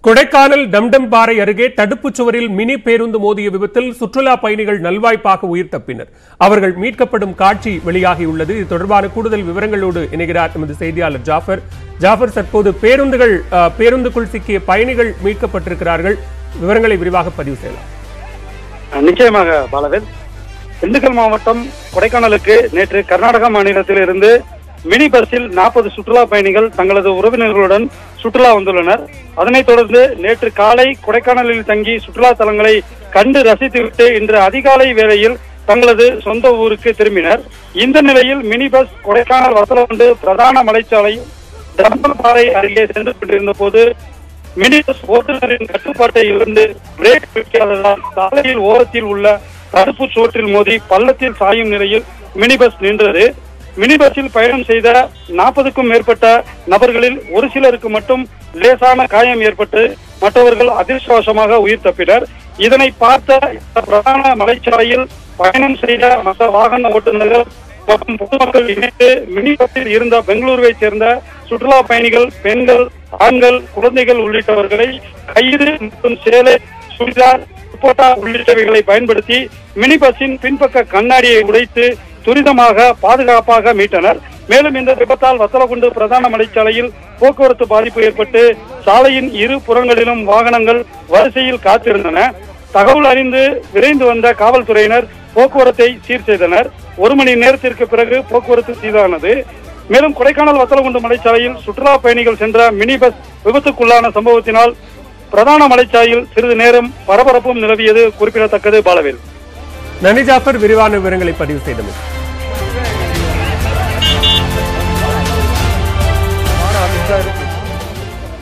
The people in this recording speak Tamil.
கொடைக்கானல் டம்டம் பாறை அருகே தடுப்புச் சுவரில் மினி பேருந்து மோதிய விபத்தில் சுற்றுலா பயணிகள் நல்வாய்ப்பாக உயிர் தப்பினர். அவர்கள் மீட்கப்படும் காட்சி வெளியாகியுள்ளது. இது தொடர்பான கூடுதல் விவரங்களோடு இணைகிறார் எமது செய்தியாளர் ஜாஃபர். தற்போது பேருந்துக்குள் சிக்கிய பயணிகள் மீட்கப்பட்டிருக்கிறார்கள். விவரங்களை விரிவாக பதிவு செய்யலாம். நிச்சயமாக பாலவேல். திண்டுக்கல் மாவட்டம் கொடைக்கானலுக்கு நேற்று கர்நாடக மாநிலத்தில் இருந்து மினி பஸ்ஸில் 40 சுற்றுலா பயணிகள் தங்களது உறவினர்களுடன் சுற்றுலா வந்துள்ளனர். அதனைத் தொடர்ந்து நேற்று காலை கொடைக்கானலில் தங்கி சுற்றுலா தலங்களை கண்டு ரசித்துவிட்டு இன்று அதிகாலை வேளையில் தங்களது சொந்த ஊருக்கு திரும்பினர். இந்த நிலையில் மினி பஸ் கொடைக்கானல் வத்தலகுண்டு பிரதான மலைச்சாலை டம்பல் பாறை அருகே சென்று கொண்டிருந்த போது மினி பஸ் ஓட்டுநரின் கட்டுப்பாட்டை இருந்து பிரேக் பிடிக்காததால் சாலையில் ஓரத்தில் உள்ள தடுப்பு சுவற்றில் மோதி பள்ளத்தில் சாயும் நிலையில் மினி பஸ் நின்றது. மினி பஸ்ஸில் பயணம் செய்த 40க்கும் மேற்பட்ட நபர்களில் ஒரு சிலருக்கு மட்டும் லேசான காயம் ஏற்பட்டு மற்றவர்கள் அதிர்ஷ்டவசமாக உயிர் தப்பினர். இதனை பார்த்த பிரதான மலைச்சாலையில் பயணம் செய்த மற்ற வாகன ஓட்டுநர்கள் மற்றும் பொதுமக்கள் இணைந்து மினி பஸ்ஸில் இருந்த பெங்களூருவை சேர்ந்த சுற்றுலா பயணிகள், பெண்கள், ஆண்கள், குழந்தைகள் உள்ளிட்டவர்களை கயிறு மற்றும் சேலை, சுடிதார், துப்பட்டா உள்ளிட்டவைகளை பயன்படுத்தி மினி பஸ்ஸின் பின்பக்க கண்ணாடியை உடைத்து துரிதமாக பாதுகாப்பாக மீட்டனர். மேலும் இந்த விபத்தால் வத்தலகுண்டு பிரதான மலைச்சாலையில் போக்குவரத்து பாதிப்பு ஏற்பட்டு சாலையின் இரு புறங்களிலும் வாகனங்கள் வரிசையில் காத்திருந்தன. தகவல் அறிந்து விரைந்து வந்த காவல்துறையினர் போக்குவரத்தை சீர் செய்தனர். 1 மணி நேரத்திற்கு பிறகு போக்குவரத்து சீரானது. மேலும் கொடைக்கானல் வத்தலகுண்டு மலைச்சாலையில் சுற்றுலா பயணிகள் சென்ற மினி பஸ் விபத்துக்குள்ளான சம்பவத்தினால் பிரதான மலைச்சாலையில் சிறிது நேரம் பரபரப்பும் நிலவியது குறிப்பிடத்தக்கது. பாலவேல். நன்றி ஜாஃபர், விரிவான விவரங்களை பதிவு செய்தது.